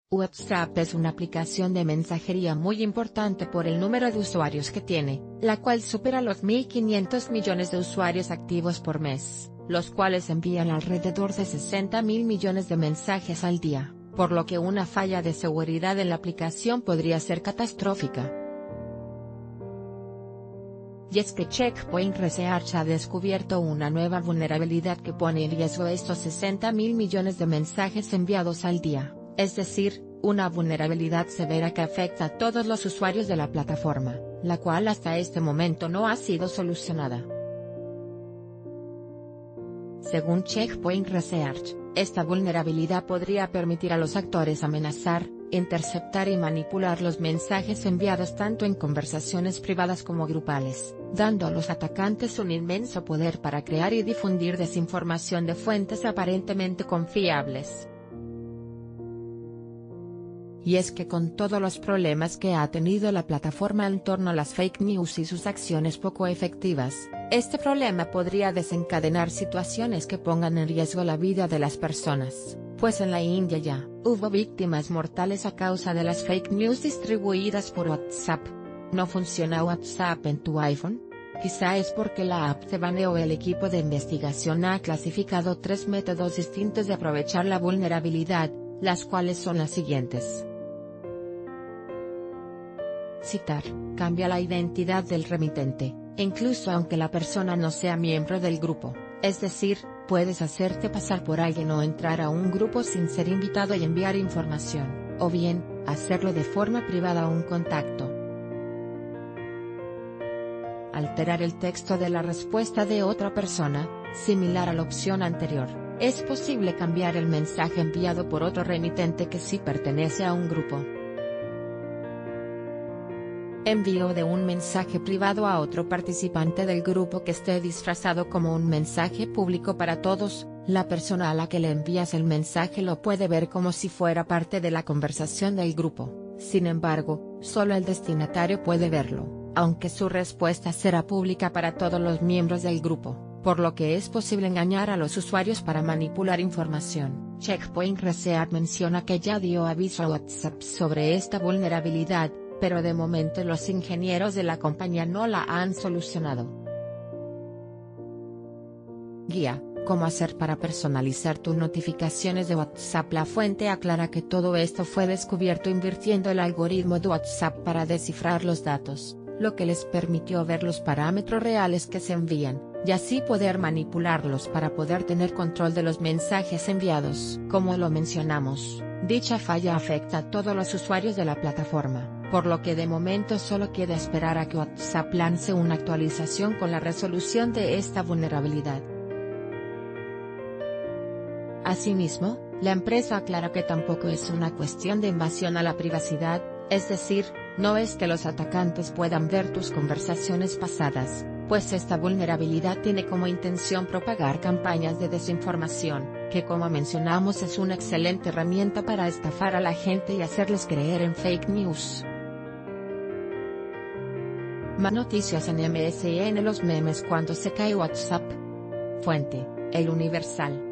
WhatsApp es una aplicación de mensajería muy importante por el número de usuarios que tiene, la cual supera los 1.500 millones de usuarios activos por mes, los cuales envían alrededor de 60.000 millones de mensajes al día, por lo que una falla de seguridad en la aplicación podría ser catastrófica. Y es que Checkpoint Research ha descubierto una nueva vulnerabilidad que pone en riesgo estos 60.000 millones de mensajes enviados al día. Es decir, una vulnerabilidad severa que afecta a todos los usuarios de la plataforma, la cual hasta este momento no ha sido solucionada. Según Checkpoint Research, esta vulnerabilidad podría permitir a los actores amenazar, interceptar y manipular los mensajes enviados tanto en conversaciones privadas como grupales, dando a los atacantes un inmenso poder para crear y difundir desinformación de fuentes aparentemente confiables. Y es que con todos los problemas que ha tenido la plataforma en torno a las fake news y sus acciones poco efectivas, este problema podría desencadenar situaciones que pongan en riesgo la vida de las personas, pues en la India ya hubo víctimas mortales a causa de las fake news distribuidas por WhatsApp. ¿No funciona WhatsApp en tu iPhone? Quizá es porque la app te baneó. El equipo de investigación ha clasificado 3 métodos distintos de aprovechar la vulnerabilidad, las cuales son las siguientes. Citar: cambia la identidad del remitente, incluso aunque la persona no sea miembro del grupo, es decir, puedes hacerte pasar por alguien o entrar a un grupo sin ser invitado y enviar información, o bien, hacerlo de forma privada a un contacto. Alterar el texto de la respuesta de otra persona, similar a la opción anterior. Es posible cambiar el mensaje enviado por otro remitente que sí pertenece a un grupo. Envío de un mensaje privado a otro participante del grupo que esté disfrazado como un mensaje público para todos. La persona a la que le envías el mensaje lo puede ver como si fuera parte de la conversación del grupo. Sin embargo, solo el destinatario puede verlo, aunque su respuesta será pública para todos los miembros del grupo, por lo que es posible engañar a los usuarios para manipular información. Checkpoint Research menciona que ya dio aviso a WhatsApp sobre esta vulnerabilidad, pero de momento los ingenieros de la compañía no la han solucionado. Guía: ¿cómo hacer para personalizar tus notificaciones de WhatsApp? La fuente aclara que todo esto fue descubierto invirtiendo el algoritmo de WhatsApp para descifrar los datos, lo que les permitió ver los parámetros reales que se envían, y así poder manipularlos para poder tener control de los mensajes enviados. Como lo mencionamos, dicha falla afecta a todos los usuarios de la plataforma, por lo que de momento solo queda esperar a que WhatsApp lance una actualización con la resolución de esta vulnerabilidad. Asimismo, la empresa aclara que tampoco es una cuestión de invasión a la privacidad, es decir, no es que los atacantes puedan ver tus conversaciones pasadas, pues esta vulnerabilidad tiene como intención propagar campañas de desinformación, que como mencionamos es una excelente herramienta para estafar a la gente y hacerles creer en fake news. Más noticias en MSN: los memes cuando se cae WhatsApp. Fuente: El Universal.